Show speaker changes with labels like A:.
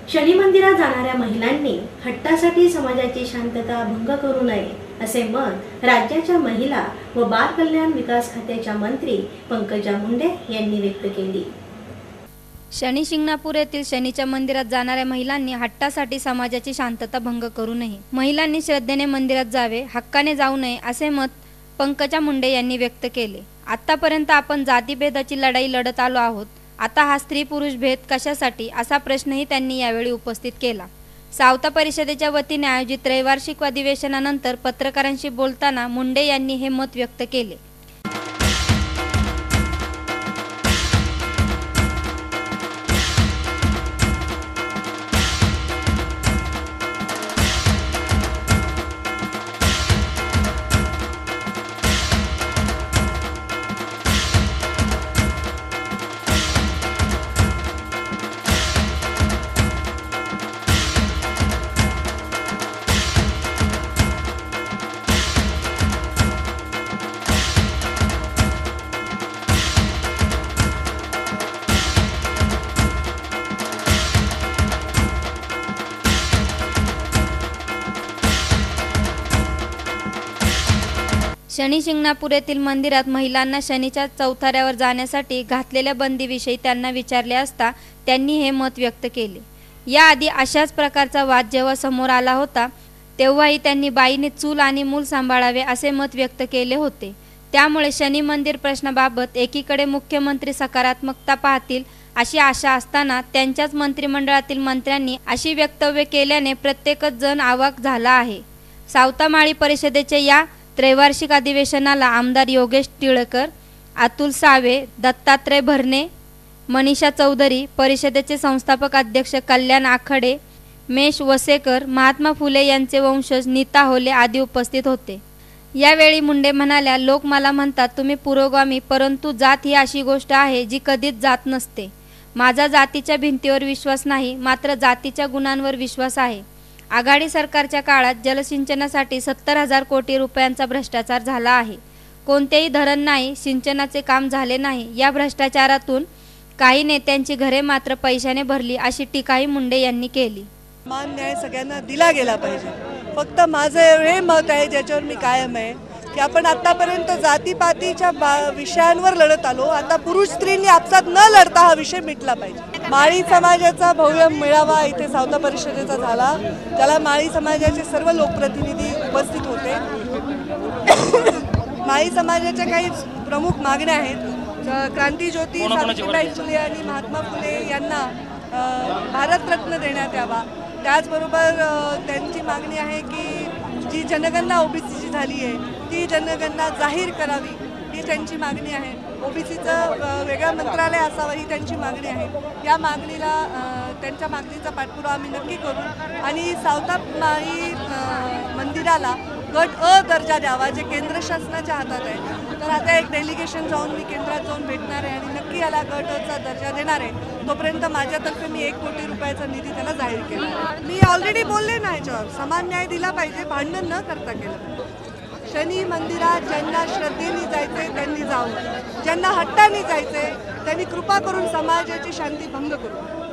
A: शनी मंदिरात जाणाऱ्या महिलांनी हट्टासाठी समाजाची शांतता भंग करू नये असे मत राज्याच्या महिला व बाल कल्याण विकास खात्याच्या मंत्री पंकजा मुंडे यांनी व्यक्त केली।
B: शनी शिंगणापूर येथील शनीच्या मंदिरात जाणाऱ्या महिलांनी हट्टासाठी समाजाची शांतता भंग करू नये, महिलांनी श्रद्धेने मंदिरात जावे, हक्काने जाऊ नये असे मत पंकजा मुंडे यांनी व्यक्त केले। आतापर्यंत आपण जातीभेदाची लढाई लढत आलो आहोत, आता हा स्त्री पुरुष भेद कशासाठी असा प्रश्नही त्यांनी यावेळी उपस्थित केला। सावता परिषदेच्या वतीने आयोजित त्रैवार्षिक अधिवेशनानंतर पत्रकारांशी बोलताना मुंडे यांनी हे मत व्यक्त केले। शनी शिंगणापूर येथील मंदिरात महिलांना शनीच्या चौथऱ्यावर जाण्यासाठी घातलेल्या बंदीविषयी त्यांना विचारले असता त्यांनी हे मत व्यक्त केले। याआधी अशाच प्रकारचा वाद जेव्हा समोर आला होता तेव्हाही त्यांनी बाईने चूल आणि मूल सांभाळावे असे मत व्यक्त केले होते। त्यामुळे शनी मंदिर प्रश्नाबाबत एकीकडे मुख्यमंत्री सकारात्मकता पाहतील अशी आशा असताना त्यांच्याच मंत्रिमंडळातील मंत्र्यांनी अशी वक्तव्ये केल्याने प्रत्येकच जण अवाक झाला आहे। सावता माळी परिषदेचे या त्रैवार्षिक अधिवेशनाला आमदार योगेश टिळकर, अतुल सावे, दत्तात्रय भरणे, मनीषा चौधरी, परिषदेचे संस्थापक अध्यक्ष कल्याण आखडे, मेश वसेकर, महात्मा फुले यांचे वंशज नीता होले आदी उपस्थित होते। यावेळी मुंडे म्हणाल्या, लोक मला म्हणतात तुम्ही पुरोगामी, परंतु जात ही अशी गोष्ट आहे जी कधीच जात नसते। माझा जातीच्या भिंतीवर विश्वास नाही, मात्र जातीच्या गुणांवर विश्वास आहे। आघाडी सरकारच्या काळात जलसिंचनासाठी 70,000 कोटी रुपयांचा भ्रष्टाचार झाला आहे। कोणतेही धरण नाही, सिंचनाचे काम झाले नाही। या भ्रष्टाचारातून काही नेत्यांची घरे मात्र पैशाने भरली अशी टीकाही मुंडे यांनी केली।
C: मान न्याय सगळ्यांना दिला गेला पाहिजे। फक्त माझं हे मत आहे ज्याच्यावर मी कायम आहे की आपण आतापर्यंत जातीपातीच्या विषयांवर लढत आलो, आता पुरुष स्त्रींनी आपसात न लढता हा विषय मिटला पाहिजे। माळी समाजाचा भव्य मेळावा इथे सावता परिषदेचा झाला, ज्याला माळी समाजाचे सर्व लोकप्रतिनिधी उपस्थित होते। माळी समाजाच्या काही प्रमुख मागण्या आहेत। क्रांतीज्योती सावित्रीबाई फुले आणि महात्मा फुले यांना भारतरत्न देण्यात यावा। त्याचबरोबर त्यांची मागणी आहे की जी जनगणना ओबीसीची झाली आहे ती जनगणना जाहीर करावी, ही त्यांची मागणी आहे। ओबीसीचं वेगळं मंत्रालय असावं ही त्यांची मागणी आहे। या मागणीला त्यांच्या मागणीचा पाठपुरावा आम्ही नक्की करू आणि सावता माळी मंदिराला गट अ दर्जा द्यावा, जे केंद्र शासनाच्या हातात आहे। तर आता एक डेलिगेशन जाऊन मी केंद्रात जाऊन भेटणार आहे आणि नक्की याला गट अ चा दर्जा देणार आहे। तोपर्यंत माझ्यातर्फे मी 1 कोटी रुपयाचा निधी त्याला जाहीर केला। मी ऑलरेडी बोलले ना, याच्यावर समान न्याय दिला पाहिजे, भांडण न करता केलं। शनी मंदिरात ज्यांना श्रद्धेने जायचे त्यांनी जावं, ज्यांना हट्टाने जायचे त्यांनी कृपा करून समाजाची शांती भंग करू।